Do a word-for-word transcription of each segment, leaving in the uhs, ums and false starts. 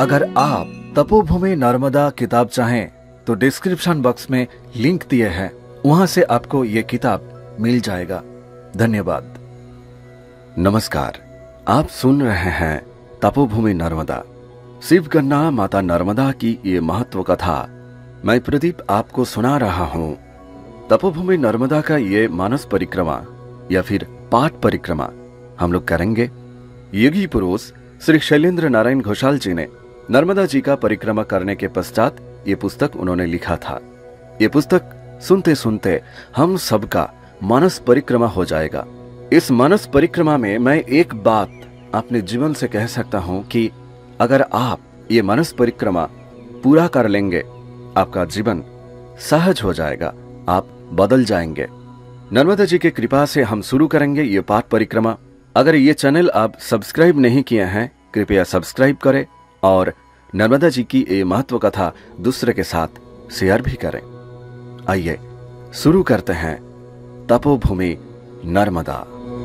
अगर आप तपोभूमि नर्मदा किताब चाहें तो डिस्क्रिप्शन बॉक्स में लिंक दिए हैं, वहां से आपको ये किताब मिल जाएगा। धन्यवाद। नमस्कार, आप सुन रहे हैं तपोभूमि नर्मदा, शिवकन्या माता नर्मदा की ये महत्व कथा। मैं प्रदीप आपको सुना रहा हूं। तपोभूमि नर्मदा का ये मानस परिक्रमा या फिर पाठ परिक्रमा हम लोग करेंगे। योगी पुरुष श्री शैलेंद्र नारायण घोषाल जी ने नर्मदा जी का परिक्रमा करने के पश्चात ये पुस्तक उन्होंने लिखा था। ये पुस्तक सुनते सुनते हम सबका मानस परिक्रमा हो जाएगा। इस मानस परिक्रमा में मैं एक बात अपने जीवन से कह सकता हूं कि अगर आप ये मानस परिक्रमा पूरा कर लेंगे, आपका जीवन सहज हो जाएगा, आप बदल जाएंगे। नर्मदा जी की कृपा से हम शुरू करेंगे ये पाठ परिक्रमा। अगर ये चैनल आप सब्सक्राइब नहीं किए हैं, कृपया सब्सक्राइब करें और नर्मदा जी की ये महत्व कथा दूसरे के साथ शेयर भी करें। आइए शुरू करते हैं तपोभूमि नर्मदा।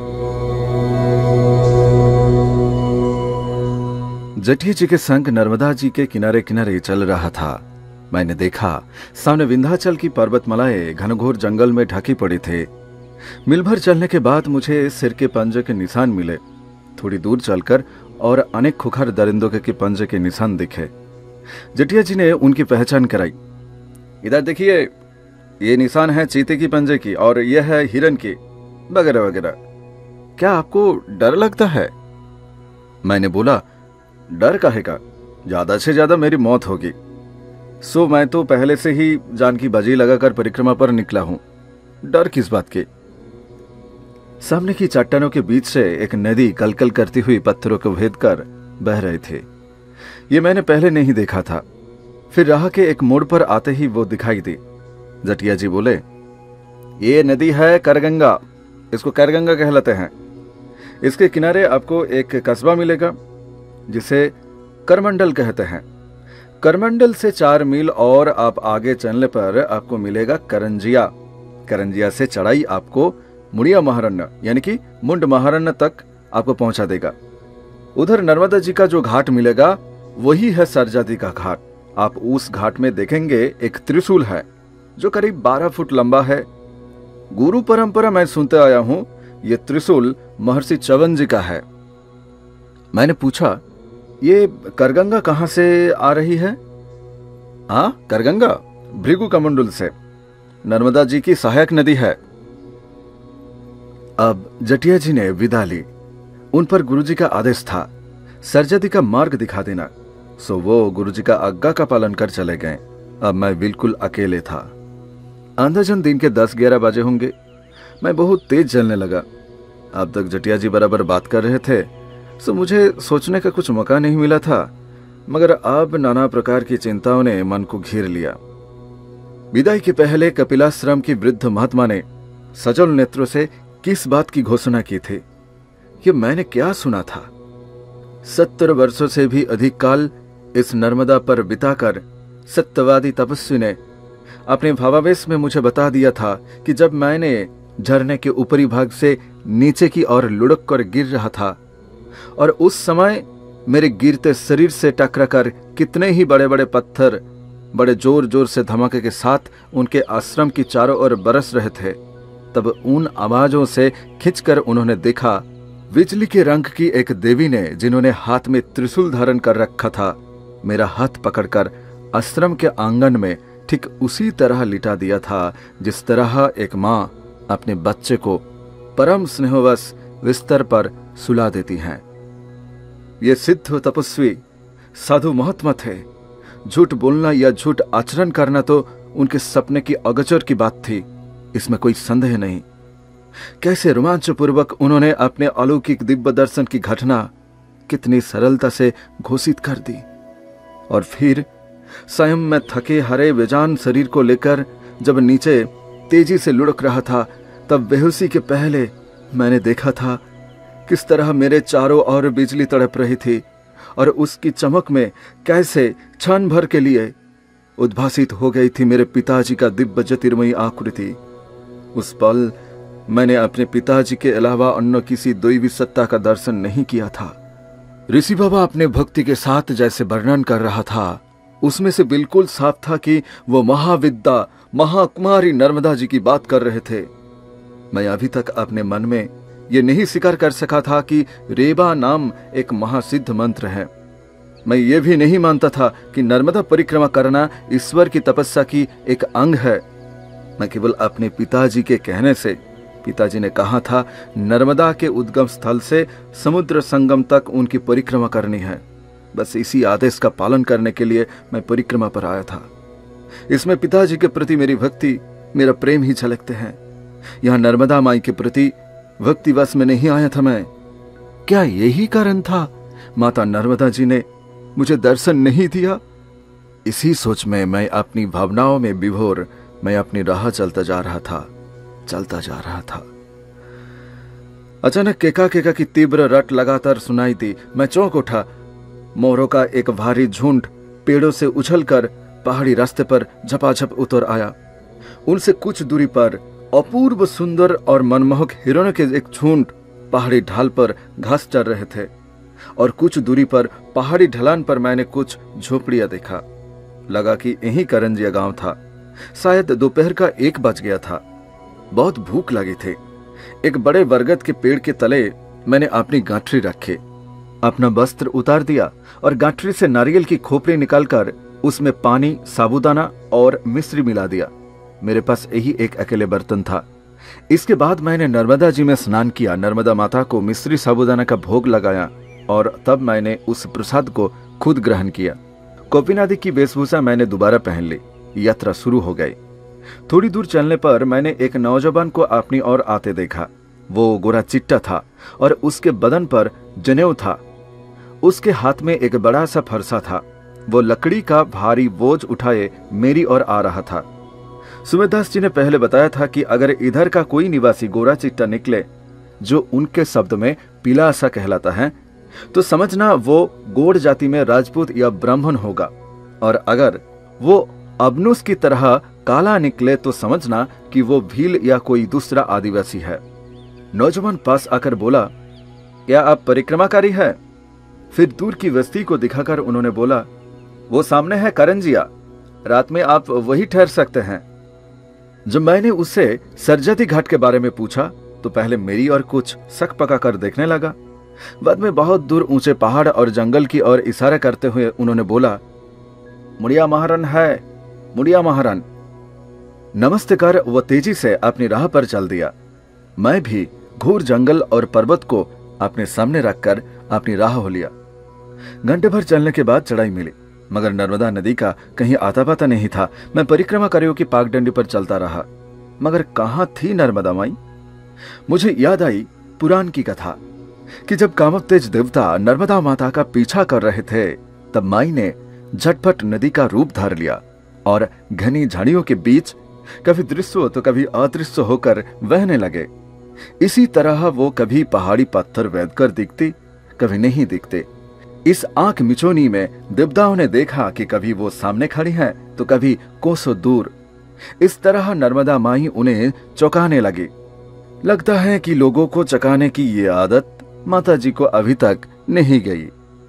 जटिया जी के संग नर्मदा जी के किनारे किनारे चल रहा था। मैंने देखा सामने विंध्याचल की पर्वतमालाएं घनघोर जंगल में ढकी पड़ी थे। मील भर चलने के बाद मुझे सिर के पंजे के निशान मिले। थोड़ी दूर चलकर और अनेक खुखार दरिंदों के पंजे के निशान दिखे। जटिया जी ने उनकी पहचान कराई। इधर देखिए, ये निशान है चीते की पंजे की और यह है हिरन की, वगैरह वगैरह। क्या आपको डर लगता है? मैंने बोला, डर काहे का, ज्यादा से ज्यादा मेरी मौत होगी। सो मैं तो पहले से ही जान की बाजी लगाकर परिक्रमा पर निकला हूं, डर किस बात की। सामने की चट्टानों के बीच से एक नदी कलकल करती हुई पत्थरों को भेद कर बह रही थी। ये मैंने पहले नहीं देखा था। फिर राह के एक मोड़ पर आते ही वो दिखाई दी। जटिया जी बोले, ये नदी है करगंगा, इसको करगंगा कहलाते हैं। इसके किनारे आपको एक कस्बा मिलेगा जिसे करमंडल कहते हैं। करमंडल से चार मील और आप आगे चलने पर आपको मिलेगा करंजिया। करंजिया से चढ़ाई आपको मुड़िया महारण्य यानी कि मुंड महारण्य तक आपको पहुंचा देगा। उधर नर्मदा जी का जो घाट मिलेगा वही है सरजादी का घाट। आप उस घाट में देखेंगे एक त्रिशूल है जो करीब बारह फुट लंबा है। गुरु परंपरा मैं सुनते आया हूं, ये त्रिशूल महर्षि च्यवन जी का है। मैंने पूछा, ये करगंगा कहां से आ रही है? हाँ, करगंगा भृगु कमंडल से, नर्मदा जी की सहायक नदी है। अब जटिया जी ने विदा ली। उन पर गुरुजी का आदेश था, सरजदी का मार्ग दिखा देना। सो वो गुरुजी का आज्ञा का पालन कर चले गए। अब मैं बिल्कुल अकेले था। अंदाजन दिन के दस ग्यारह बजे होंगे। मैं बहुत तेज चलने लगा। अब तक जटिया जी बराबर बात कर रहे थे, सो मुझे सोचने का कुछ मौका नहीं मिला था। मगर अब नाना प्रकार की चिंताओं ने मन को घेर लिया। विदाई के पहले कपिलाश्रम की वृद्ध महात्मा ने सजल नेत्रों से किस बात की घोषणा की थी? ये मैंने क्या सुना था? सत्तर वर्षों से भी अधिक काल इस नर्मदा पर बिताकर सत्यवादी तपस्वी ने अपने भावावेश में मुझे बता दिया था कि जब मैंने झरने के ऊपरी भाग से नीचे की ओर लुढ़क कर गिर रहा था और उस समय मेरे गिरते शरीर से टकराकर कितने ही बड़े बड़े पत्थर बड़े जोर जोर से धमाके के साथ उनके आश्रम की चारों ओर बरस रहे थे, तब उन आवाजों से खिंचकर उन्होंने देखा बिजली के रंग की एक देवी ने, जिन्होंने हाथ में त्रिशूल धारण कर रखा था, मेरा हाथ पकड़कर आश्रम के आंगन में ठीक उसी तरह लिटा दिया था जिस तरह एक मां अपने बच्चे को परम स्नेहवश बिस्तर पर सुला देती हैं। ये सिद्ध तपस्वी साधु महात्मा थे। झूठ बोलना या झूठ आचरण करना तो उनके सपने की अगोचर की बात थी, इसमें कोई संदेह नहीं। कैसे रोमांचपूर्वक उन्होंने अपने अलौकिक दिव्य दर्शन की घटना कितनी सरलता से घोषित कर दी। और फिर स्वयं में थके हरे बेजान शरीर को लेकर जब नीचे तेजी से लुढ़क रहा था, तब बेहोशी के पहले मैंने देखा था किस तरह मेरे चारों ओर बिजली तड़प रही थी और उसकी चमक में कैसे क्षण भर के लिए उद्भासित हो गई थी मेरे पिताजी का दिव्य ज्योतिर्मयी आकृति। उस पल मैंने अपने पिताजी के अलावा अन्य किसी दैवी सत्ता का दर्शन नहीं किया था। ऋषि बाबा अपने भक्ति के साथ जैसे वर्णन कर रहा था, उसमें से बिल्कुल साफ था कि वो महाविद्या महाकुमारी नर्मदा जी की बात कर रहे थे। मैं अभी तक अपने मन में ये नहीं स्वीकार कर सका था कि रेबा नाम एक महासिद्ध मंत्र है। मैं ये भी नहीं मानता था कि नर्मदा परिक्रमा करना ईश्वर की तपस्या की एक अंग है। मैं केवल अपने पिताजी के कहने से, पिताजी ने कहा था नर्मदा के उद्गम स्थल से समुद्र संगम तक उनकी परिक्रमा करनी है, बस इसी आदेश का पालन करने के लिए मैं परिक्रमा पर आया था। इसमें पिताजी के प्रति मेरी भक्ति, मेरा प्रेम ही झलकते हैं। यहां नर्मदा माई के प्रति भक्तिवश में नहीं आया था मैं। क्या यही कारण था माता नर्मदा जी ने मुझे दर्शन नहीं दिया? इसी सोच में मैं अपनी भावनाओं में विभोर मैं अपनी राह चलता जा रहा था चलता जा रहा था अचानक केका केका की तीव्र रट लगातार सुनाई दी। मैं चौंक उठा। मोरों का एक भारी झुंड पेड़ों से उछलकर पहाड़ी रास्ते पर झपाझप उतर आया। उनसे कुछ दूरी पर अपूर्व सुंदर और मनमोहक हिरणों के एक झुंड पहाड़ी ढाल पर घास चर रहे थे और कुछ दूरी पर पहाड़ी ढलान पर मैंने कुछ झोपड़ियां देखा। लगा कि यही करंजिया गांव था। शायद दोपहर का एक बज गया था। बहुत भूख लगी थी। एक बड़े बरगद के पेड़ के तले मैंने अपनी गांठरी रखी, अपना वस्त्र उतार दिया और गांठरी से नारियल की खोपड़ी निकालकर उसमें पानी, साबूदाना और मिश्री मिला दिया। मेरे पास यही एक अकेले बर्तन था। इसके बाद मैंने नर्मदा जी में स्नान किया, नर्मदा माता को मिश्री साबूदाना का भोग लगाया और तब मैंने उस प्रसाद को खुद ग्रहण किया। कौपिनादि की वेशभूषा मैंने दोबारा पहन ली। यात्रा शुरू हो गई। थोड़ी दूर चलने पर मैंने एक नौजवान को अपनी ओर आते देखा। वो गोरा चिट्टा था और उसके बदन पर जनेऊ था। उसके हाथ में एक बड़ा सा फरसा था। वो लकड़ी का भारी बोझ उठाए मेरी ओर आ रहा था। सुमेरदास जी ने पहले बताया था कि अगर इधर का कोई निवासी गोरा चिट्टा निकले, जो उनके शब्द में पीलासा कहलाता है, तो समझना वो गोड़ जाति में राजपूत या ब्राह्मण होगा, और अगर वो अबनुस की तरह काला निकले तो समझना कि वो भील या कोई दूसरा आदिवासी है। नौजवान पास आकर बोला, क्या आप परिक्रमाकारी है? फिर दूर की बस्ती को दिखाकर उन्होंने बोला, वो सामने है करंजिया, रात में आप वही ठहर सकते हैं। जब मैंने उससे सरजती घाट के बारे में पूछा तो पहले मेरी और कुछ शक पका कर देखने लगा। बाद में बहुत दूर ऊंचे पहाड़ और जंगल की ओर इशारा करते हुए उन्होंने बोला, मुड़िया महारन है, मुड़िया महारन। नमस्ते कर वो तेजी से अपनी राह पर चल दिया। मैं भी घोर जंगल और पर्वत को अपने सामने रखकर अपनी राह हो लिया। घंटे भर चलने के बाद चढ़ाई मिली, मगर नर्मदा नदी का कहीं आता पता नहीं था। मैं परिक्रमाकारियों की पागडंडी पर चलता रहा, मगर कहां थी नर्मदा माई? मुझे याद आई पुराण की कथा कि जब कामोत्तेज देवता नर्मदा माता का पीछा कर रहे थे, तब माई ने झटपट नदी का रूप धार लिया और घनी झाड़ियों के बीच कभी दृश्य तो कभी अदृश्य होकर बहने लगे। इसी तरह वो कभी पहाड़ी पत्थर वेद कर दिखती, कभी नहीं दिखते। इस आंख मिचोनी में देवताओं ने देखा कि कभी वो सामने खड़ी हैं तो कभी कोसों दूर। इस तरह नर्मदा माई उन्हें चौंकाने लगी। लगता है कि लोगों को चकाने की ये आदत माता जी को अभी तक नहीं गई।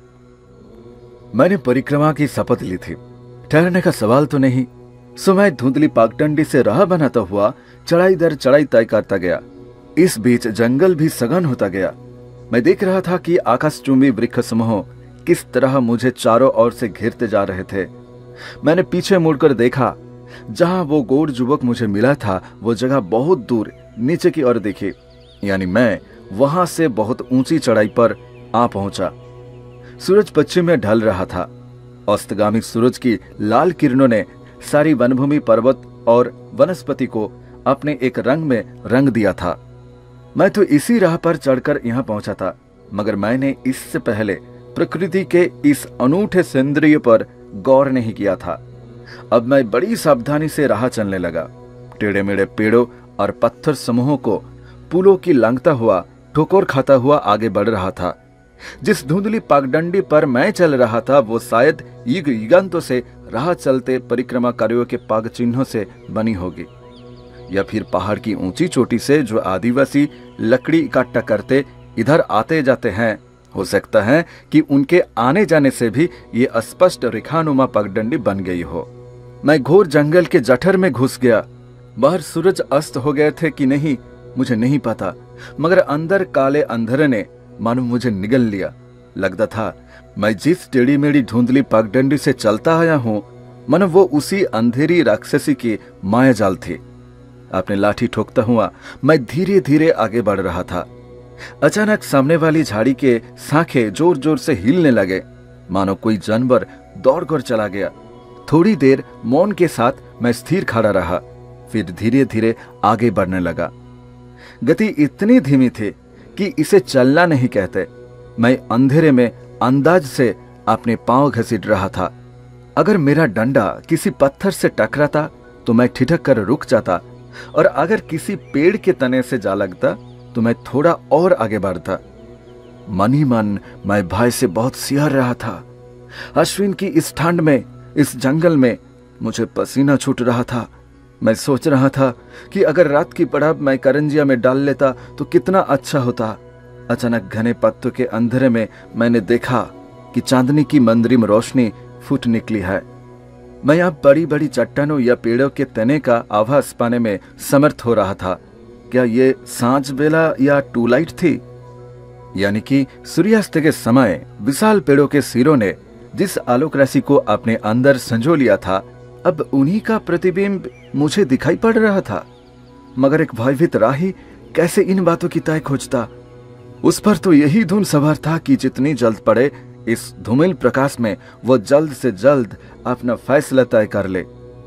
मैंने परिक्रमा की शपथ ली थी, ठहरने का सवाल तो नहीं। सो मैं धुंधली पागडंडी से राह बनाता हुआ चढ़ाई दर चढ़ाई तय करता गया। इस बीच जंगल भी सघन होता गया। मैं देख रहा था कि आकाशचुंबी वृक्ष समूह किस तरह मुझे चारों ओर से घेरते जा रहे थे। मैंने पीछे मुड़कर देखा। जहां वो गोर युवक मुझे मिला था, वो जगह बहुत दूर नीचे की ओर दिखी, यानी मैं वहां से बहुत ऊंची चढ़ाई पर आ पहुंचा। सूरज पश्चिम में ढल रहा था। अस्तगामी सूरज की लाल किरणों ने सारी वनभूमि, पर्वत और वनस्पति को अपने एक रंग में रंग दिया था। मैं तो इसी राह पर चढ़कर यहां पहुंचा था, मगर मैंने इससे पहले प्रकृति के इस अनूठे सौंदर्य पर गौर नहीं किया था। अब मैं बड़ी सावधानी से राह चलने लगा। टेढ़े मेढ़े पेड़ों और पत्थर समूहों को पुलों की लांघता हुआ, ठोकर खाता हुआ आगे बढ़ रहा था। जिस धुंधली पागडंडी पर मैं चल रहा था, वो शायद युग युगांतों से राह चलते परिक्रमाकारियों के पाग चिन्हों से बनी होगी, या फिर पहाड़ की ऊंची चोटी से जो आदिवासी लकड़ी इकट्ठा करते इधर आते जाते हैं, हो सकता है कि उनके आने जाने से भी ये अस्पष्ट रेखानुमा पगडंडी बन गई हो। मैं घोर जंगल के जठर में घुस गया। बाहर सूरज अस्त हो गए थे कि नहीं मुझे नहीं पता, मगर अंदर काले अंधेरे ने मानो मुझे निगल लिया। लगता था मैं जिस टेढ़ी मेढ़ी धुंधली पगडंडी से चलता आया हूं, मानो वो उसी अंधेरी राक्षसी की माया जाल थी। अपने लाठी ठोकता हुआ मैं धीरे धीरे आगे बढ़ रहा था। अचानक सामने वाली झाड़ी के शाखे जोर जोर से हिलने लगे, मानो कोई जानवर दौड़ कर चला गया। थोड़ी देर मौन के साथ मैं स्थिर खड़ा रहा, फिर धीरे धीरे आगे बढ़ने लगा। गति इतनी धीमी थी कि इसे चलना नहीं कहते। मैं अंधेरे में अंदाज से अपने पांव घसीट रहा था। अगर मेरा डंडा किसी पत्थर से टकराता तो मैं ठिठक कर रुक जाता, और अगर किसी पेड़ के तने से जा लगता तो मैं थोड़ा और आगे बढ़ता। मन ही मन मैं भय से बहुत सिहर रहा था। अश्विन की इस ठंड में, इस जंगल में मुझे पसीना छूट रहा था। मैं सोच रहा था कि अगर रात की पड़ाव मैं करंजिया में डाल लेता तो कितना अच्छा होता। अचानक घने पत्तों के अंधेरे में मैंने देखा कि चांदनी की मंद्रिम रोशनी फूट निकली है। मैं अब बड़ी बड़ी चट्टानों या पेड़ों के तने का आभास पाने में समर्थ हो रहा था। क्या ये सांझ बेला या टूलाइट थी? यानी कि सूर्यास्त के समय विशाल पेड़ों के सिरों ने जिस आलोक राशि को अपने अंदर संजो लिया था, अब उन्हीं का प्रतिबिंब मुझे दिखाई पड़ रहा था। मगर एक भयभीत राही कैसे इन बातों की तय खोजता? उस पर तो यही धुन सवार था कि जितनी जल्द पड़े इस धूमिल प्रकाश में वो जल्द से जल्द अपना फैसला तय कर ले।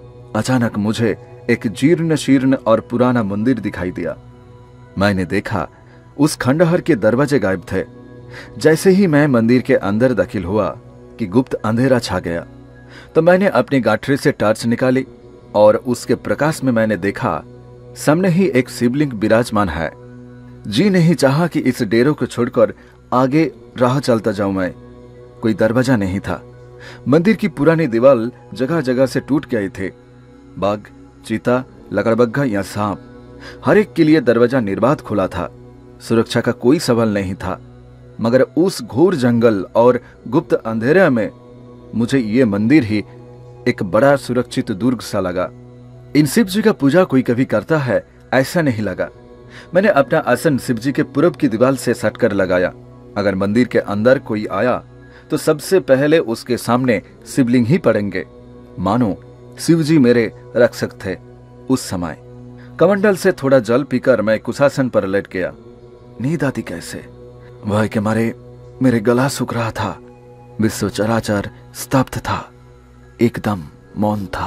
अचानक मुझे एक जीर्ण शीर्ण और पुराना मंदिर दिखाई दिया। मैंने देखा उस खंडहर के दरवाजे गायब थे। जैसे ही मैं मंदिर के अंदर दाखिल हुआ कि गुप्त अंधेरा छा गया, तो मैंने अपनी गाठरी से टॉर्च निकाली और उसके प्रकाश में मैंने देखा सामने ही एक शिवलिंग विराजमान है। जी नहीं चाहा कि इस डेरे को छोड़कर आगे राह चलता जाऊं मैं। कोई दरवाजा नहीं था। मंदिर की पुरानी दीवार जगह जगह से टूट गए थे। बाघ, चीता, लकड़बग्घा या सांप, हर एक के लिए दरवाजा निर्बाध खुला था। सुरक्षा का कोई सवाल नहीं था। मगर उस घोर जंगल और गुप्त अंधेरे में मुझे ये मंदिर ही एक बड़ा सुरक्षित दुर्ग सा लगा। इन शिव जी का पूजा कोई कभी करता है ऐसा नहीं लगा। मैंने अपना आसन शिव जी के पूरब की दीवार से सटकर लगाया। अगर मंदिर के अंदर कोई आया तो सबसे पहले उसके सामने शिवलिंग ही पड़ेंगे, मानो शिव जी मेरे रक्षक थे। उस समय कमंडल से थोड़ा जल पीकर मैं कुशासन पर लेट गया। नींद आती कैसे? भय के मारे मेरे गला सूख रहा था। विश्व चराचर स्तब्ध था, एकदम मौन था।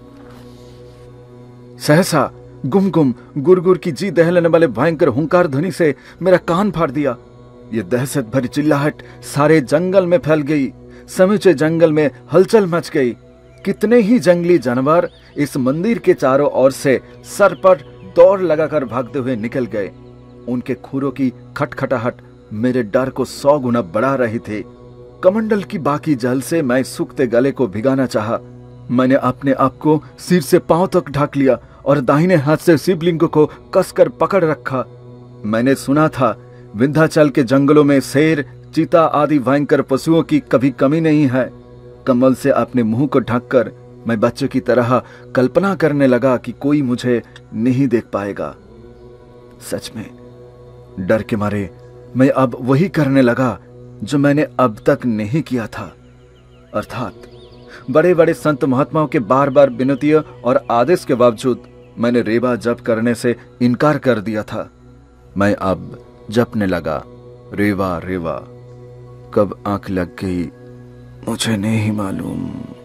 सहसा गुम गुम गुरगुर की जी दहलने वाले भयंकर हुंकार ध्वनि से मेरा कान फाड़ दिया। ये दहशत भरी चिल्लाहट सारे जंगल में फैल गई। समूचे जंगल में हलचल मच गई। कितने ही जंगली जानवर इस मंदिर के चारों ओर से सर पर दौड़ लगाकर भागते हुए निकल गए। उनके खुरों की खटखटाहट मेरे डर को सौ गुना बढ़ा रही थी। कमंडल की बाकी जल से मैं सूखते गले को भिगाना चाहा। मैंने अपने आप को सिर से पांव तक ढक लिया और दाहिने हाथ से शिवलिंग को कसकर पकड़ रखा। मैंने सुना था विंध्याचल के जंगलों में शेर, चीता आदि भयंकर पशुओं की कभी कमी नहीं है। कम्बल से अपने मुंह को ढककर मैं बच्चों की तरह कल्पना करने लगा कि कोई मुझे नहीं देख पाएगा। सच में डर के मारे मैं अब वही करने लगा जो मैंने अब तक नहीं किया था, अर्थात बड़े बड़े संत महात्माओं के बार बार विनतियों और आदेश के बावजूद मैंने रेवा जप करने से इनकार कर दिया था। मैं अब जपने लगा, रेवा रेवा। कब आंख लग गई मुझे नहीं मालूम।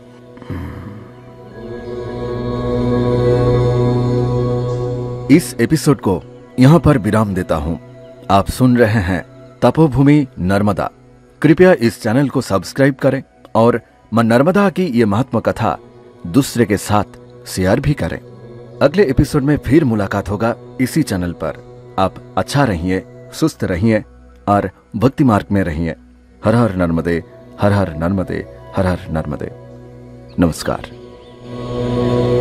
इस एपिसोड को यहां पर विराम देता हूं। आप सुन रहे हैं तपोभूमि नर्मदा। कृपया इस चैनल को सब्सक्राइब करें और मां नर्मदा की ये महात्मा कथा दूसरे के साथ शेयर भी करें। अगले एपिसोड में फिर मुलाकात होगा इसी चैनल पर। आप अच्छा रहिए, सुस्त रहिए और भक्ति मार्ग में रहिए। हर हर नर्मदे, हर हर नर्मदे, हर हर नर्मदे। नमस्कार।